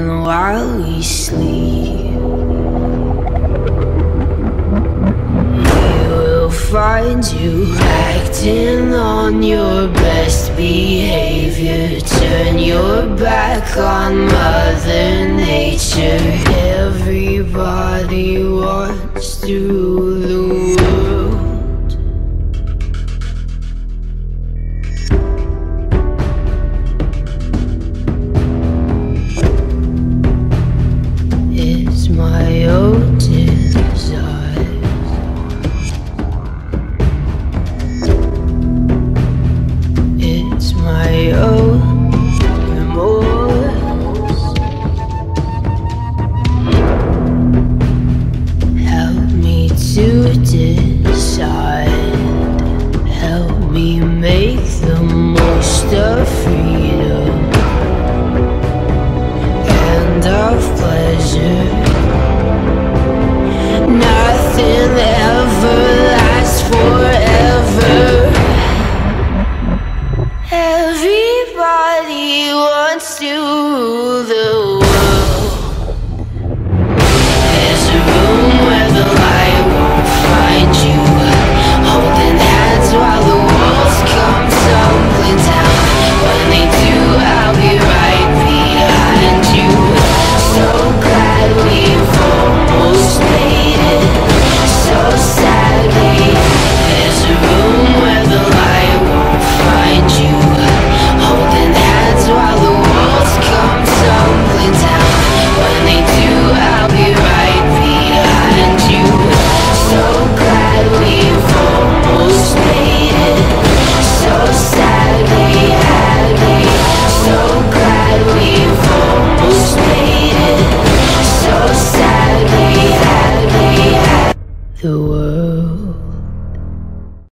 And while we sleep, we will find you acting on your best behavior. Turn your back on Mother Nature. Everybody wants to rule the world. It's my own desire. It's my own remorse. Help me to decide. Help me make the most of freedom and of pleasure. Nothing ever lasts forever. Everybody wants to rule the world. There's a room where the light won't find you, holding hands while the walls come tumbling down. When they do, I'll be right behind you. So glad we've almost made it, so sadly. There's a room where the light won't find you, holding hands while the walls come tumbling down. When they do, I'll be right behind you. So glad we've almost made it, so sadly, sadly. So glad we've almost made it, so sadly, sadly. The world